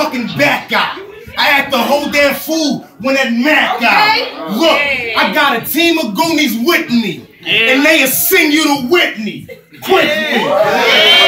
fucking back out. I had the whole damn food when that Mac out. Look, I got a team of Goonies with me, and they'll sing you to Whitney. Quickly.